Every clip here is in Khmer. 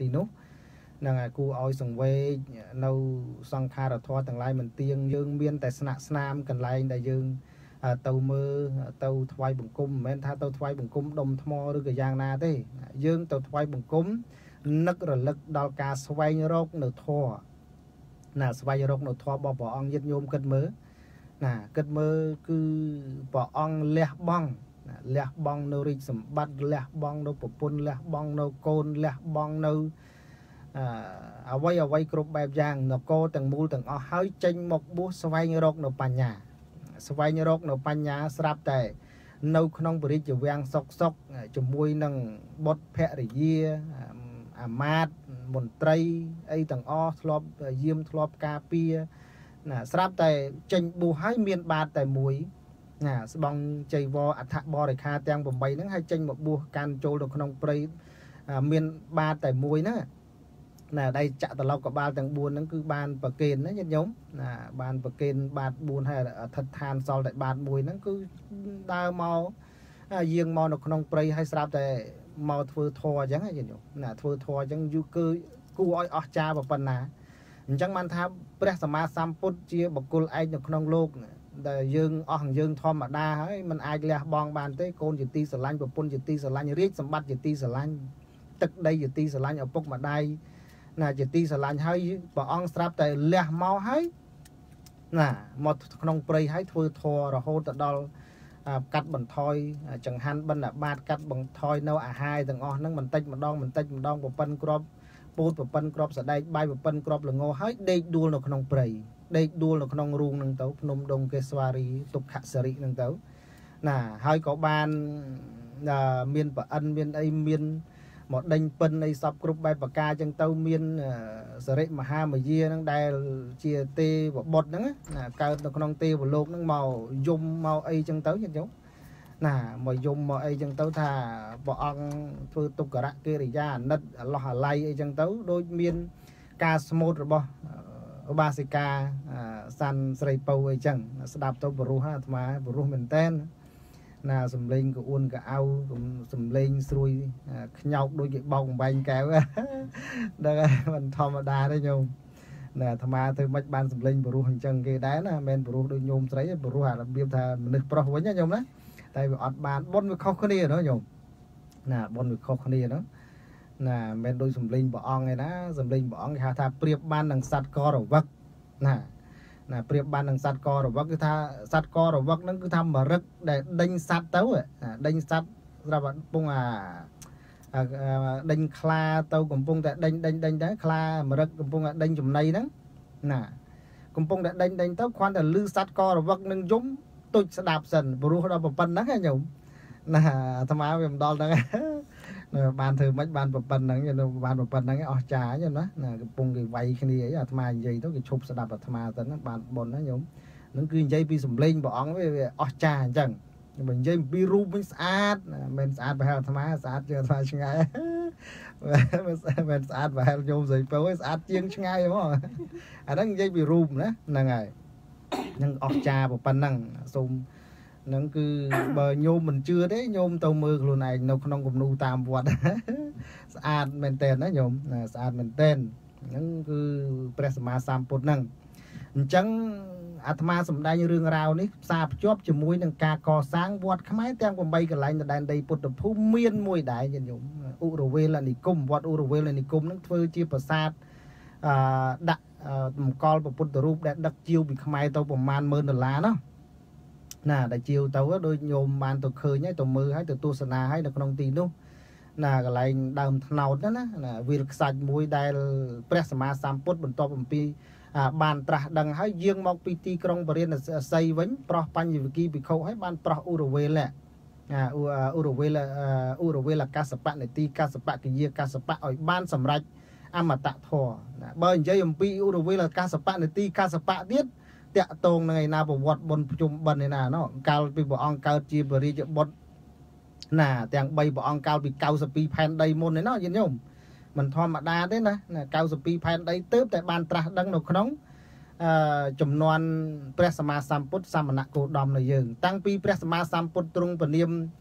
ទីនោះនឹងគូឲ្យសង្វេគនៅសង្ខារធម៌ទាំងឡាយមិនទៀងយើងមានតែស្នាក់ស្នាមកន្លែងដែលយើងទៅមើលទៅថ្វាយបង្គំមិនមែនថាទៅថ្វាយបង្គំដុំថ្មឬក៏យ៉ាងណាទេយើងទៅថ្វាយបង្គំនឹករលឹកដល់ការស្វែងរកនៅធម៌ណាស្វែងរកនៅធម៌របស់ព្រះអង្គញាតិញោមគិតមើលណាគិតមើលគឺព្រះអង្គលះបង់លះបង់នៅរាជសម្បត្តិលះបង់នៅប្រពន្ធលះបង់នៅកូនលះបង់នៅអ្វីគ្រប់បែបយ៉ាងនគរទាំងមូលទាំងអស់ហើយចេញមកបួសស្វែងរកនៅបញ្ញាស្វែងរកនៅបញ្ញាស្រាប់តែនៅក្នុងពរិជ្ជវាំងសុកជាមួយនឹងបុត្រភរិយាអាមាត្យមន្ត្រីអីទាំងអស់ធ្លាប់យាមធ្លាប់ការពារណាស្រាប់តែចេញបួសហើយមានបាតតែមួយណាស្បង់ចៃវរអដ្ឋបរិខាទាំង8ហ្នឹងហើយចេញមកបួសកាន់ចូលទៅក្នុងព្រៃមានបាតតែមួយហ្នឹងណាដៃចាក់ត្រឡប់កបាលទាំង4ហ្នឹងគឺបានប្រកេនណាញាតិញោមណាបានប្រកេនបាត4ហើយអធិដ្ឋានសល់តែបាត1ហ្នឹងគឺដើរមកយាងមកនៅក្នុងព្រៃហើយស្រាប់តែមកធ្វើធម៌អញ្ចឹងញាតិញោមណាធ្វើធម៌អញ្ចឹងយូរគឺគួរឲ្យអស្ចារ្យប៉ុណ្ណាអញ្ចឹងបានថាព្រះសម្មាសម្ពុទ្ធជាបុគ្គលឯកនៅក្នុងโลกដែលយើងអស់យើងធម្មតាហើយมันអាចលះបង់បានទេកូនជាទីស្រឡាញ់ប្រពន្ធជាទីស្រឡាញ់រាជសម្បត្តិជាទីស្រឡាញ់ទឹកដីជាទីស្រឡាញ់ឪពុកម្ដាយណាជាទីស្រឡាញ់ហើយព្រះអង្គស្រាប់តែលះមកហើយណាមកក្នុងព្រៃហើយធ្វើធម៌រហូតទៅដល់កាត់បន្ថយចង្ហាន់បិណ្ឌបាតកាត់បន្ថយនៅអាហារទាំងអស់ហ្នឹងបន្តិចម្ដងប្រពន្ធក្របពូតប្រពន្ធក្របសដែកបាយប្រពន្ធក្របល្ងហើយដេកដួលនៅក្នុងព្រៃដេកដួលនៅក្នុងរូងហ្នឹងទៅភ្នំដងកេស្វារីទុក្ខសរិហ្នឹងទៅណាហើយក៏បានមានប្រអិនមានអីមានមកដេញពិននៃសពគ្រប់បែបប្រការចឹងទៅមានសរិមហាមយាហ្នឹងដែលជាទេវបុត្រហ្នឹងណាកើតនៅក្នុងទេវលោកហ្នឹងមកយំមកអីចឹងទៅញាតិញោមណាមកយំមកអីចឹងទៅថាព្រះអង្គធ្វើទុក្ករៈកិរិយាអាណិតអឡោះអាល័យអីចឹងទៅដូចមានការស្មូតរបស់ឧបាសិកាសាន់ស្រីពៅអីចឹងស្ដាប់ទៅបរុសអាត្មាបរុសមែនតែនណាសំលេងក្អួនកៅសំលេងស្រួយខ្ញោកដូចគេបោកបំបែងកែវដឹងហើយមិនធម្មតាទេញោមណាអាត្មាធ្វើមិនបានសំលេងបរុសអញ្ចឹងគេដែរណាមិនមែនបរុសដូចញោមស្រីបរុសអារបៀបថាមនុស្សប្រុសវិញណាញោមណាតែវាអត់បានបុណ្យវាខុសគ្នាណាញោមណាបុណ្យវាខុសគ្នាណាណាមិនមែនដូចសំលេងព្រះអង្គឯណាសំលេងព្រះអង្គគេហៅថាប្រៀបបាននឹងសត្វករវឹកណាប្រៀបបាននឹងសត្វករវឹកគឺថាសត្វករវឹកហ្នឹងគឺថាមរឹកដែលដេញសត្វទៅដេញសត្វស្រាប់កំពុងដេញខ្លាទៅកំពុងតែដេញទៅខ្លាមរឹកកំពុងតែដេញចំណីហ្នឹងណាកំពុងតែដេញទៅគ្រាន់តែលឺសត្វករវឹកនឹងយំទុចស្ដាប់សិនព្រោះដល់ប៉ុណ្ណឹងញោមណាអាត្មាវាមិនដល់ហ្នឹងបានធ្វើមិនបានប៉ុណ្ណឹងបានប៉ុណ្ណឹងអស់ចាញោមណាកំពុងគេវាយគ្នាអីអាត្មានិយាយទៅគេឈប់ស្ដាប់អាត្មាទៅបានប៉ុណ្ណាញោមនឹងគឺនិយាយពីសំឡេងព្រះអង្គវាអស់ចាអញ្ចឹងបើនិយាយពីរូបវិញស្អាតមិនស្អាតប្រហែលអាត្មាស្អាតជាងអាត្មាឆ្ងាយមិនស្អាតប្រហែលញោមស្រីពៅឯងស្អាតជាងឆ្ងាយហ្មងអាហ្នឹងនិយាយពីរូបណាហ្នឹងហើយនឹងអស់ចាប៉ុណ្ណឹងសូមហ្នឹងគឺបើញោមមិនជឿទេញោមទៅមើលខ្លួនឯងនៅក្នុងគំនូតាមវត្តស្អាតមែនតើណាញោមស្អាតមែនតើហ្នឹងគឺព្រះសម្មាសម្ពុទ្ធហ្នឹងអញ្ចឹងអាត្មាសម្ដែងរឿងរ៉ាវនេះផ្សារភ្ជាប់ជាមួយនឹងការកសាងវត្តខ្មែរទាំង8កន្លែងនៅដែនដីពុទ្ធភូមិមានមួយដែរញាតិញោមឧរវេលនិគមវត្តឧរវេលនិគមហ្នឹងធ្វើជាប្រាសាទដាក់តម្កល់ពុទ្ធរូបដែលដឹកជាវពីខ្មែរទៅប្រមាណ$10000ណាដែលជាវទៅដូចញោមបានទៅឃើញហើយទៅមើលហើយទៅទស្សនាហើយនៅក្នុងទីនោះណាកន្លែងដើមថ្នោតណាវាលខ្សាច់មួយដែលព្រះសម្មាសម្ពុទ្ធបន្ទាប់អំពីបានត្រាស់ដឹងហើយយាងមកពីទីក្រុងបរិញ្ញាស័យវិញប្រោះបញ្ញវិគីភិក្ខុហើយបានប្រោះឧរវេលឧរវេលកសបៈនេតិកសបៈគយាកសបៈឲ្យបានសម្រេចអមតៈធម៌បើនិយាយអំពីឧរវេលកសបៈនេតិកសបៈទៀតតាក់តងនឹងឯណាប្រវត្តិបុណ្យប្រជុំបិណ្ឌឯណាណោះកាលពីព្រះអង្គកើតជាបរិយាបុត្រណាទាំង3ព្រះអង្គកាលពី92ផែនដីមុនឯណោះយល់ញោមមិនធម្មតាទេណា92ផែនដីទើបតែបានត្រាស់ដឹងនៅក្នុងចំនួនព្រះសម្មាសម្ពុទ្ធសមណគោតមនៅយើងតាំងពីព្រះសម្មាសម្ពុទ្ធទ្រង់ពនាម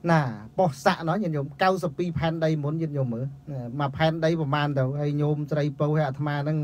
nà bỏ xạ nó nhìn nhôm cao sập pi pan đây muốn nhìn nhôm mở mà pan đâyประมาณ đâu hay nhôm tray po hay thà nó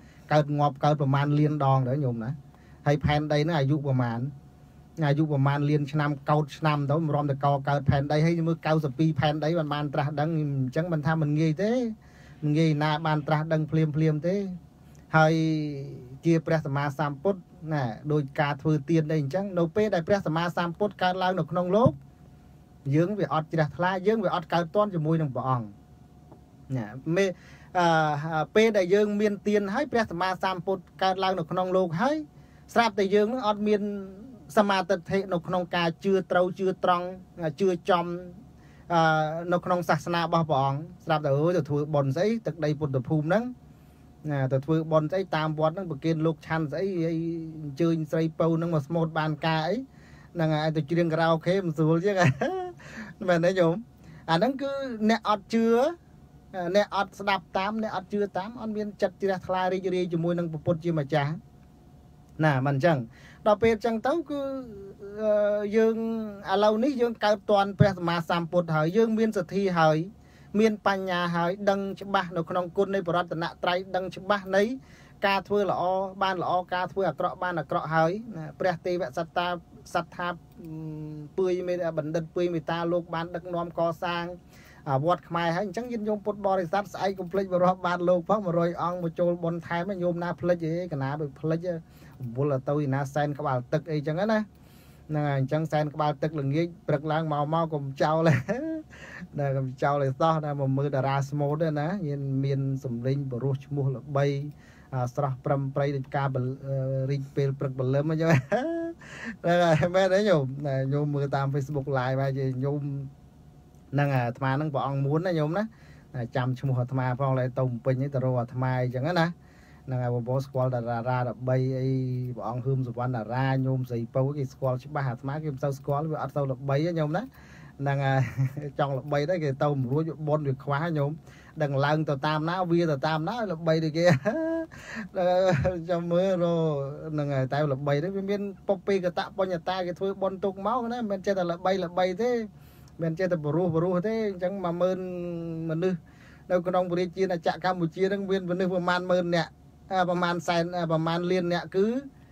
ngọp cao ประมาณ liên đòn đó nhôm nè hay pan đây nóอายุ ประมาณ อายุ ประมาณ liên ឆ្នាំ កោត ឆ្នាំ ទៅ រំតែកកើត pan ដី ហើយ មើល 92 pan ដី បាន ត្រាស់ ដឹង អញ្ចឹង មិន ថា មិន ងាយ ទេ ងាយ ណា បាន ត្រាស់ ដឹង ភ្លាម ទេ ហើយ ជា ព្រះ សម្មាសម្ពុទ្ធ ណា ដូច ការ ធ្វើ ទាន đây អញ្ចឹង នៅ ពេល ដែល ព្រះ សម្មាសម្ពុទ្ធ កើត ឡើង នៅ ក្នុង លោក យើង វា អត់ ជ្រះ ថ្លា យើង វា អត់ កើត ទាន់ ជាមួយ នឹង ព្រះអង្គ ណា មេ ពេល ដែល យើង មាន ទាន ហើយ ព្រះ សម្មាសម្ពុទ្ធ កើត ឡើង នៅ ក្នុង លោក ហើយ ស្រាប់ តែ យើង នឹង អត់ មាន សមាទិដ្ឋិ នៅ ក្នុង ការ ជឿ ត្រូវ ជឿ ត្រង់ ជឿ ចំ នៅ ក្នុង សាសនា របស់ ព្រះអង្គ ស្រាប់ តែ អើយ ទៅ ធ្វើ បុណ្យ ស្អី ទឹក ដី ពុទ្ធភូមិ ហ្នឹង ណា ទៅ ធ្វើ បុណ្យ ស្អី តាម វត្ត ហ្នឹង ប្រគេន លោក ឆាន់ ស្អី ហើយ អញ្ជើញ ស្រី ពៅ ហ្នឹង មក ស្មូត បាន ការ អី ហ្នឹង ហើយ ទៅ ច្រៀង ខារ៉ាអូខេ មិន ស្រួល ជាង មែន ទេ ញោម អា ហ្នឹង គឺ អ្នក អត់ ជឿ អ្នក អត់ ស្ដាប់ តាម អ្នក អត់ ជឿ តាម អត់ មាន ចិត្ត ជ្រះ ថ្លា រីករាយ ជាមួយ នឹង ពុទ្ធ ជា ម្ចាស់ ណា មិន អញ្ចឹង ដល់ ពេល អញ្ចឹង ទៅ គឺ យើង ឥឡូវ នេះ យើង កើត តាន់ ព្រះ សម្មាសម្ពុទ្ធ ហើយ យើង មាន សទ្ធា ហើយ មាន បញ្ញា ហើយ ដឹង ច្បាស់ នៅ ក្នុង គុណ នៃ បរតនត្រ័យ ដឹង ច្បាស់ នៃ ការ ធ្វើ ល្អ បាន ល្អ ការ ធ្វើ អាក្រក់ បាន អាក្រក់ ហើយ ណា ព្រះ ទេវសត្តា សត្ថា ពឿយ មេ បណ្ឌិត ពឿយ មេតា លោក បាន ដឹក នាំ កសាង វត្ត ខ្មែរ ហើយ អញ្ចឹង យើង ញោម ពុទ្ធ បរិស័ទ ស្អែក កុំភ្លេច បរិបបាន លោក ផង 100 អង្គ មក ចូល បុណ្យ ថែម ញោម ណា ភ្លេច អី កណា បើ ភ្លេច វល់ ទៅ ណា សែន ក្បាល ទឹក អី ចឹង ណា ហ្នឹង ហើយ អញ្ចឹង សែន ក្បាល ទឹក ល្ងាច ព្រឹក ឡើង មក កុំ ចោល ណា កុំ ចោល ឲ្យ សោះ ណា មក មើល តារា ស្មូត ទេ ណា មាន សំលេង បរោះ ឈ្មោះ ល្បី ស្រស់ ប្រំ ប្រៃ ដូច ការ រីក ពេល ព្រឹក បលឹម អញ្ចឹង ហ្នឹង ហើយ មែន ទេ ញោម ណា ញោម មើល តាម Facebook Live ហើយ ជា ញោម ហ្នឹង អាត្មា ហ្នឹង ព្រះអង្គ មួន ណា ញោម ណា ចាំ ឈ្មោះ អាត្មា ផង ឡើយ ទៅ ពេញ ទៅ រក អាត្មា អញ្ចឹង ណា ហ្នឹង ហើយ បង ស្គាល់ តារា 13 អី ព្រះអង្គ ហ៊ឹម សុវណ្ណ តារា ញោម ស្រី ពៅ គេ ស្គាល់ ច្បាស់ អាត្មា គេ មិន សូវ ស្គាល់ វា អត់ សូវ ល្បី ញោម ណា ហ្នឹង ហើយ ចង់ ល្បី ទៅ គេ ទៅ មិនរួច បុណ្យ វា ខ្វះ ញោម ដឹង ឡើង ទៅ តាម ណា វា ទៅ តាម ណា ល្បី ដូច គេ ចាំ មើល ហ្នឹង ហើយ តែ ល្បី ទៅ វា មាន ពុពេកតៈ បញ្ញតា គេ ធ្វើ បុណ្យ ទុក មក ណា មិន ចេះ តែ ល្បី ទេ មិន ចេះ តែ បរោះ ទេ អញ្ចឹង 10000 មនុស្ស នៅ ក្នុង ព្រះរាជាណាចក្រ កម្ពុជា ហ្នឹង មាន មនុស្ស ប្រមាណ 10000 នាក់ ប្រមាណ សែន ប្រមាណ លាន អ្នក គឺ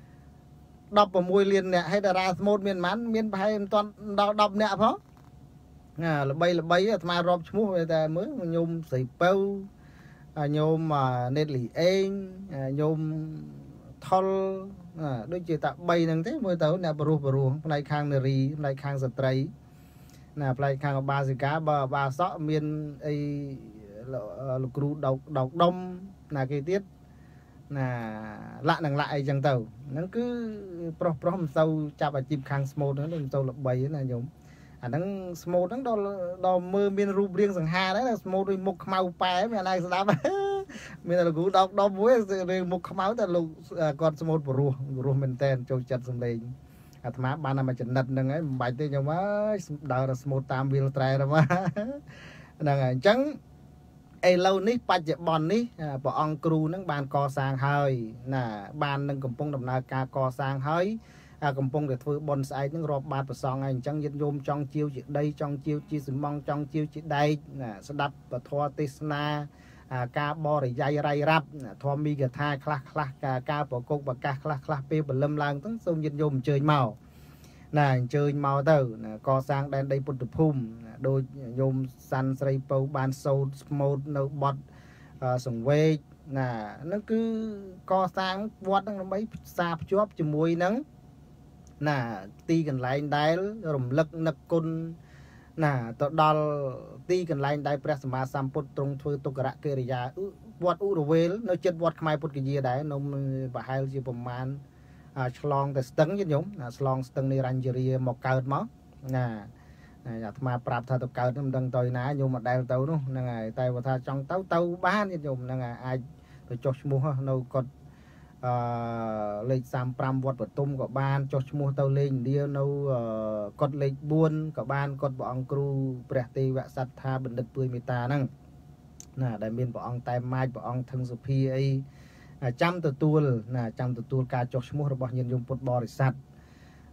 16 លាន អ្នក ហើយ តារា ស្មូត មាន ប៉ុន្មាន មាន ប្រហែល មិន ទាន់ ដល់ 10 នាក់ ផង ណា ល្បី អាត្មា រាប់ ឈ្មោះ តែ មើល ញោម ស្រី ពៅ ញោម ណេត លី អេង ញោម ថុល ដូច ជា តែ 3 ហ្នឹង ទេ មើល ទៅ អ្នក បរោះ ផ្នែក ខាង នារី ផ្នែក ខាង ស្ត្រី ណា ផ្នែក ខាង អបាសិកា បើ អបាសក មាន អី លោក គ្រូ ដក ដុំ ណា គេ ទៀត ណា លាក់ នឹង លាក់ អី ចឹង ទៅ ហ្នឹង គឺ ប្រុស មិន សូវ ចាប់ អាជីព ខាង ស្មូត ហ្នឹង មិន សូវ ល្បី ណា ញោម អាហ្នឹង ស្មូត ហ្នឹង ដល់ មើល មាន រូបរាង សង្ហា ដែរ ស្មូត ដូច មុខ ខ្មៅ ប៉ែ មាន អាណា ស្ដាប់ មាន តែ លោក គ្រូ ដក ដុំ មួយ រាង មុខ ខ្មៅ តែ លោក គាត់ ស្មូត បរោះ មែនតើ ចូល ចិត្ត សំឡេង អាត្មា បាន តែ មួយ ចំណិត ហ្នឹង ហើយ មិន បាច់ ទេ ញោម អើយ ដើរ ស្មូត តាម វាល ត្រែ ទៅ មក ហ្នឹង ហើយ អញ្ចឹង ឥឡូវ នេះ បច្ចុប្បន្ន នេះ ព្រះអង្គ គ្រូ ហ្នឹង បាន កសាង ហើយ ណា បាន នឹង កំពុង ដំណើរ ការ កសាង ហើយ កំពុង តែ ធ្វើ បុណ្យ ស្អែក ហ្នឹង រាប់ បាត ប្រសង ហើយ អញ្ចឹង ញាតិ ញោម ចង់ ជាវ ជា ដី ចង់ ជាវ ជា សំង ចង់ ជាវ ជា ដែក ណា ស្ដាប់ ពធ ទេសនា ការបរិយាយ រៃរ៉ាប់ ធម្មមីកថា ខ្លះ ការ ប្រកុក ប្រកាស ខ្លះ ពេល បលឹម ឡើង ទៅ សូម ញាតិ ញោម អញ្ជើញ មក ណា អញ្ជើញ មក ទៅ ណា កសាង ដែនដី ពុទ្ធភូមិ ដូច ញោម សាន់ ស្រី ពៅ បាន សូត្រ ស្មូត នៅ បទ សង្វេក ណា ហ្នឹង គឺ កសាង វត្ត ហ្នឹង ដើម្បី ផ្សារ ភ្ជាប់ ជាមួយ នឹង ណា ទី កន្លែង ដែល រំលឹក នឹក គុណ ណា ទៅ ដល់ ទី កន្លែង ដែល ព្រះ សម្មាសម្ពុទ្ធ ទ្រង់ ធ្វើ ទុក្ករកិរិយា វត្ត ឧរវេល នៅ ចិត្ត វត្ត ខ្មែរ ពុទ្ធគយា ដែរ នៅ ប្រហែល ជា ប្រមាណ ឆ្លង តែ ស្ទឹង ញាតិញោម ឆ្លង ស្ទឹង នៃ រញ្ជរា មក កើត មក ណា អាត្មា ប្រាប់ ថា ទៅ កើត មិន ដឹង ទៅ ណា ញោម អត់ ដែល ទៅ នោះ ហ្នឹង ហើយ តែ បើ ថា ចង់ ទៅ បាន ញាតិញោម ហ្នឹង ហើយ អាច ទៅ ចុះ ឈ្មោះ នៅ កុដិ លេខ 35 វត្ត បទុម ក៏ បាន ចុះ ឈ្មោះ ទៅ លេង ឥណ្ឌា នៅ កុដិ លេខ 4 ក៏ បាន កុដិ ព្រះអង្គ គ្រូ ព្រះ ទេវសត្ថា បណ្ឌិត ពឿយ មេតា ហ្នឹង ណា ដែល មាន ព្រះអង្គ តែ ម៉ាច ព្រះអង្គ ថឹង សុភា អី ចាំ ទទួល ណា ចាំ ទទួល ការ ចុះ ឈ្មោះ របស់ ញាតិញោម ពុទ្ធ បរិស័ទ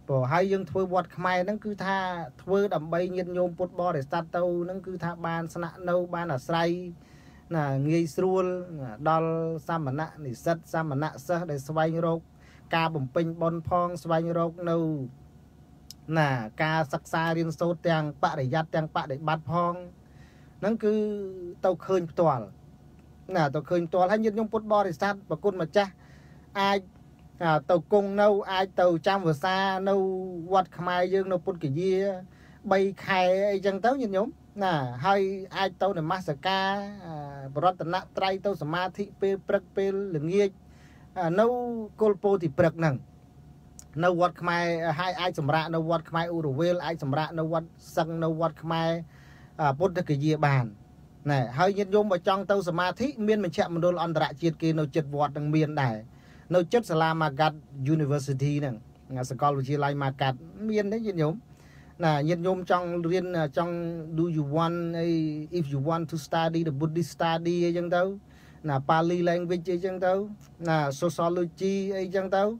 bỏ hai dương thôi vọt khai nó cứ tha thôi đầm bay nhiệt nhôm bột bò để sát tàu nó cứ tha ban sạ nâu ban ở say là nghi srul đal samana thì sắt samana sơ để xoay rốc ca bẩm pin bon phong xoay rốc nâu nà ca sắc xa riêng sâu tiếng bạ để giặt tiếng bạ để bắt phong nó cứ tàu khơi toàn nà tàu khơi toàn hay nhiệt nhôm bột bò để sát và côn mà cha ai tàu cung nâu ai tàu trăm vừa xa nâu quạt khai dương nâu bột cái gì bay khai ấy chẳng tấu nhiệt nhôm nà hay ai tàu để massacre bọt tận nát trai tàu samadhi pe prek pe lưng nghê nâu colpo thì prek nằng nâu quạt khai hai ai sầm rạ nâu quạt khai uruvel ai sầm rạ nâu quạt săng nâu quạt khai bột cái gì bàn này hơi nhiệt nhôm vào trong tàu samadhi miền mình chạm một đôi ăn rạ chiết kia nâu chật vọt đằng miền này nâu chất Salamagat University nằng sẽ có một lai magat miền đấy nhiệt nhôm nà nhiệt nhôm trong riêng trong do you want if you want to study the Buddhist study ấy chẳng đâu nà Pali language ấy chẳng đâu nà sociology ấy chẳng đâu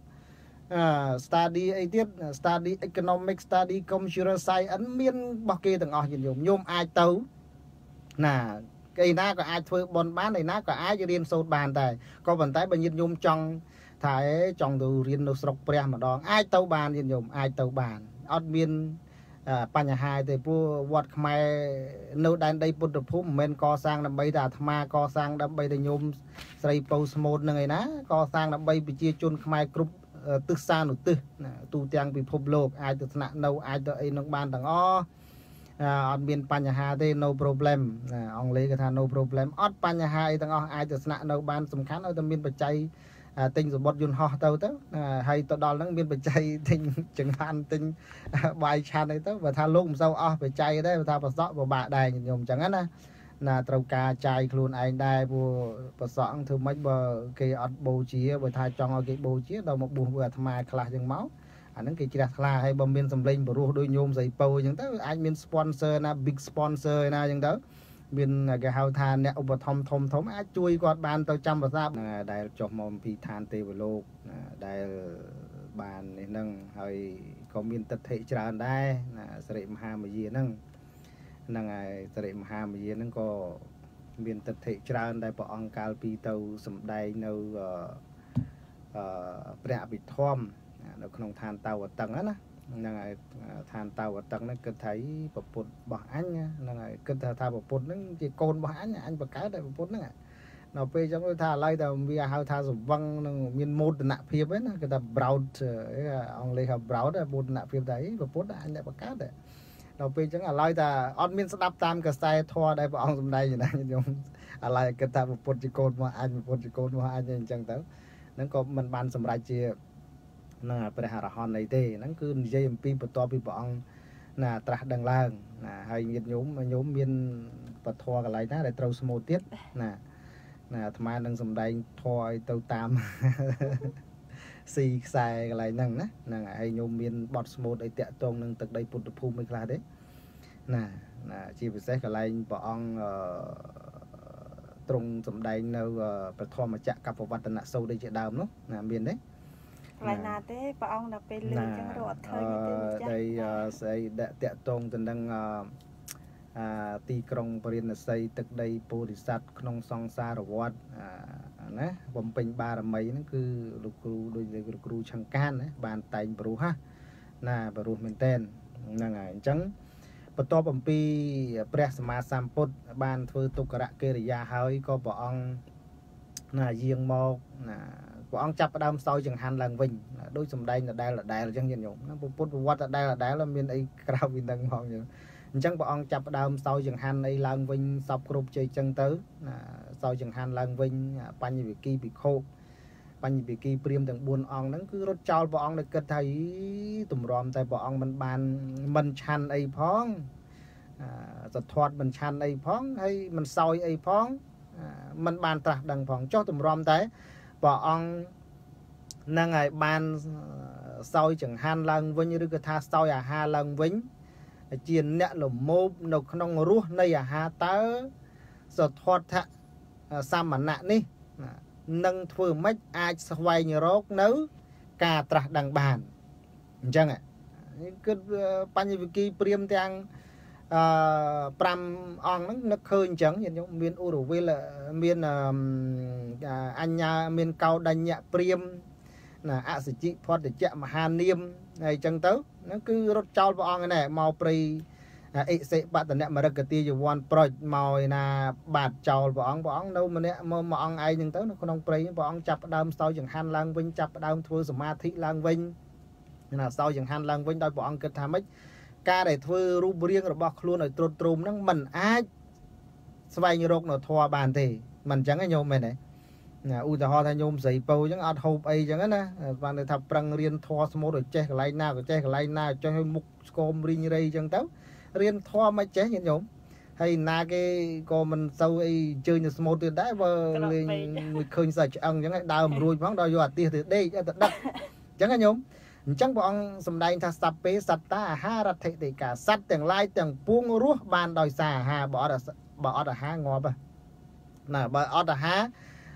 study ấy tiết study economic study computer science ấn miên bao kê từng nhiệt nhôm nhôm ai tấu nà cái na có ai thuê bon bán này na có ai cho riêng sâu bàn tài có vận tải bao nhiêu nhôm trong thái trong từ riêng nô sọc pre mà đón ai tấu bàn nhiệt nhôm ai tấu bàn adminปัญหาแต่พวกวัดขมายโนดันได้ปุตตะภูมิมันก่อสร้างดับใบดาธมาก่อสร้างดับใบดโยมใส่เปาสมุดนั่งไงนะก่อสร้างดับใบไปเจียจนขมายกรุบตึกซาหนุตึตูเตียงไปพบโลกอาจจะชนะโนอาจจะไอ้นกบานต่างอ้ออันเป็นปัญหาแต่ no problem องเลยก็ท่า no problem อัดปัญหาไอ้ต่างอ้ออาจจะชนะโนบานสำคัญเอาแต่มีปัจจัยติงสมบัติยุนห่อเต้าเต้าให้ตัวดอลนั่งมีปัจจัยติงจังหันติงใบชาในเต้าvà tha lúc sauปัจจัยได้và thaปัสสาวะบะได้ยมจังนั้นนะตระกาใจครูนไอ้ได้บัวปัสสาวะถือไม่บ่เกี่ยอดโบจีบัวทายจองเอาเกี่ยโบจีเรามาบัวบัวทำไมคลาจังเมาอันนั้นเกี่ยจีรักคลาให้บำเพ็ญสำเร็จบัวรู้โดยโยมใส่โปจังเต้าไอ้มีสปอนเซอร์นะบิ๊กสปอนเซอร์นะจังเต้าบินcái hào thanเนี่ยอุปธรรมทมทมอาช่วยกอดบานตัวจำภาษาได้จบมอมพีทานเทวโลกได้บานนี่นั่งให้ก็มีตัดเทจานได้สริมหามยีนั่งนั่งไงสริมหามยีนั่งก็มีตัดเทจานได้ปองกาลปีเตาสมได้ในประบิทอมในขนมทานเตาตังนะนั่งไงทานเตาตังนั่นก็thấyประปุดบ่อันเนี่ยนั่งไงก็ถ้าทานประปุดนั่นจะโกนบ่อันเนี่ยอันประกาศได้ประปุดนั่นเราไปจังเลยทานอะไรแต่วิหารทานสมวังนั่งมีโมดหนักเพียบเลยนะก็แต่บราวด์องเลยครับบราวด์ได้โมดหนักเพียบได้ประปุดอันเนี่ยประกาศได้เราไปจังอะไรแต่ออดมีนสตับตามกระแสทัวร์ได้ประองสมได้อย่างนั้นยมอะไรก็แต่ประปุดจะโกนบ่อันประปุดจะโกนบ่อันอย่างจังเต้านั่นก็มันบานสมรายเจียนั่นเป็นหาราฮอนในเต้นั่นคือนิยมปีปตัวปีปองตราดังล่างให้ยินโยมมีนปทัวอะไรนะได้ตรสมุติทำไมนั่งสมได้ทอยเต้าตามสี่ใส่อะไรนั่งนะให้โยมมีนบอดสมุดไอเตะตรงนั่งตึกได้ปุตตะภูมิไม่คลาดเด้ชีวิตเสกอะไรปองตรงสมได้ในปทัวมาจากกับวัฒนโซได้เจดาวเนาะมีนเด้หลายนาเต้ปะองดับไปเลยจังรอดเคยได้ใส่เดะตรงจนดังตีกรงปริญญาใส่ตึกได้โพธิสัตว์ขนมซองซาระวัดนะผมเป็นบารมีนั่นคือลูกครูโดยลูกครูช่างการนะบานไตบรูฮะบรูเมนเทนนั่งไงจังปตอบปีเปรสมาสัมพุทธบานเฟืตุกระเกริยาเฮยก็ปองเยียงมอกông chập đam sau chẳng hạn lần vinh đôi sầm đây là đại là chẳng nhận nhung nó bút vật là đại là miền ấy cao miền đông họ như chẳng ông chập đam sau chẳng hạn ấy lần vinh sọc group chơi chân tứ sau chẳng hạn lần vinh pan như bị kỳ bị khô pan như bị kỳ priêm từng buồn ông nó cứ rốt trao bọn ông được kết thấy tụm ròm tại bọn ông mình bàn mình chăn ấy phong giật thoát mình chăn ấy phong hay mình soi ấy phong mình bàn trả đằng phong cho tụm ròm thế bỏ ông năng ngày ban sau chẳng han lần vinh như cái tha sau ha lần vinh chiên nẹt là mô nấu nông rú này ha tớ rồi thoát thạ sao mà nạn đi nâng thưa mấy ai xoay như rốt nấu cà trà đằng bàn chăng ạ cứ bao nhiêu kỳ priêm tiếng pram on nó khơi chẳng nhìn giống miền Uruguay là miền anh nhà miền cao đành nhẹ priêm là ạ sự chị phật để chạm mà hà niêm này chẳng tới nó cứ rốt trao vào on này màu pri sẽ bạn tận mà ra cái tia dù one project màu là bạt trào vào on đâu mà nè mà on ai nhưng tới nó không pri vào on chập đam sau chẳng han lang vinh chập đam thua samadhi lang vinh là sau chẳng han lang vinh đôi vào on kết tham ấy ca để thưa rú riêng rồi bọc luôn rồi trôn trùm nó mình ai xoay như rốt nó thoa bàn thì mình chẳng ai nhôm mày này u ta ho thay nhôm dậy bầu chẳng ăn hộp ấy chẳng á và người thập răng riêng thoa small rồi che cái line nào cho hơi mục com riêng như đây chẳng tấu riêng thoa mấy chế như nhôm hay na cái con mình sâu ấy chơi như small từ đấy và người khơi sạch ăn chẳng hạn đào rồi phóng đào vô tia từ đây cho tận đất chẳng ai nhôm chẳng bọn sầm đai tha sập pê sập ta ha ra thể thì cả sắt từng lai từng buông rúa bàn đòi xà hà bỏ đã ha ngọt à nè bỏ đã ha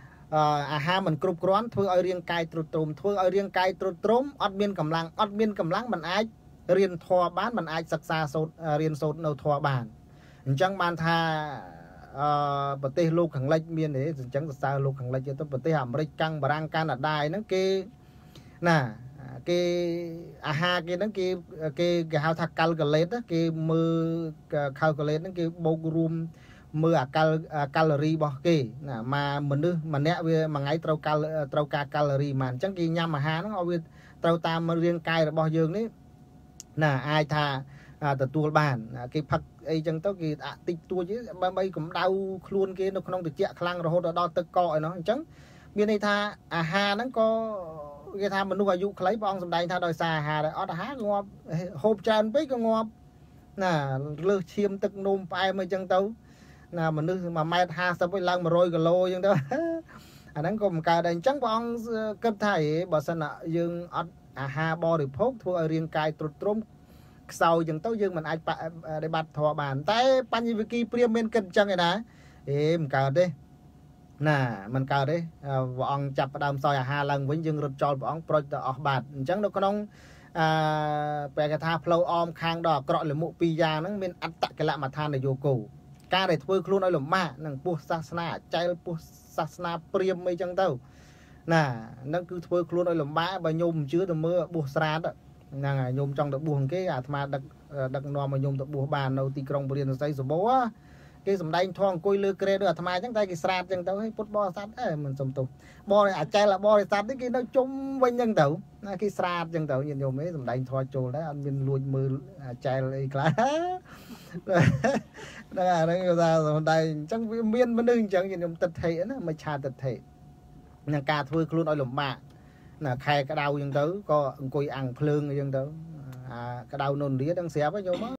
ha mình cướp quán thôi ở riêng cài trùm thôi ở riêng cài trùm ọt biên cầm lăng mình ai riêng thoa bán mình ai sặc xa sốt riêng sốt nâu thoa bàn chẳng bàn tha bờ tây lục hàng lệch miền đấy chẳng xa lục hàng lệch cho tôi bờ tây hàm rây căng bờ răng can là đài nó kia nè cái ha cái nó cái hao thạc calculate đó cái mưa calculate nó cái bookroom mưa calorie bỏ kì nè mà mình đưa mà nè mà ngay trâu ca calorie mà chẳng cái nhâm mà ha nó ở bên trâu tam mà riêng cay là bao dương đấy nè ai thà từ tua bàn cái phật ấy chẳng tao cái tích tua chứ bây cũng đau luôn kia nó không được chẹt khăng rồi hốt đo tơ còi nó chẳng bên đây tha ha nó có cái tham mình nuôi dụ lấy bong sầm đầy tha đòi xà hà để ở há ngọt hộp tràn bấy cái ngọt nè lơ chiêm tức nôm ai mới chân tấu nè mình nuôi mà mai ha sao với lăng mà rồi cái lô chân đó anh đang cùng cả đàn trắng bong cấp thầy bảo sân ạ dương ha bo được phốt thua ở riêng cài trút trống sau chân tấu dương mình ai để bạt thọ bàn tay pan như kia priêm bên cân chân này nè em cả đi nè mình cờ đấy bọn chập đam soi hà lần với dương rụt tròn bọn project ở bạt chẳng đâu có nông về cái tha flow om khang đỏ cọ là mụ pizza nó bên ăn tặng cái lạ mà than để vô cổ ca để thôi luôn nói là ma nằng pu sasna chay pu sasna priêm mấy chẳng đâu nè nó cứ thôi luôn nói là ma và nhôm chứa từ mưa bu sra đó nè nhôm trong được buồng cái mà đặc nò mà nhôm được buồng bàn đâu tì krong bền xây số bố cái sầm đai thong côi lư kê được tham ai chẳng tay cái sạt chẳng tao hay put bo sạt mình sầm tụ bo này chay là bo này sạt đấy cái nó chung quanh nhân tụ cái sạt chẳng tụ nhìn vô mấy sầm đai thoi trồ đấy anh mình lui mưa chay lấy lá đó là nó ra sầm đai chẳng miên bên đường chẳng nhìn tật thể nó mà cha tật thể nhà cà thôi luôn nói lùm mạ là khai cái đau chẳng tụ có côi ăn phượng chẳng tụ cái đau nôn đĩa đang xé với nhau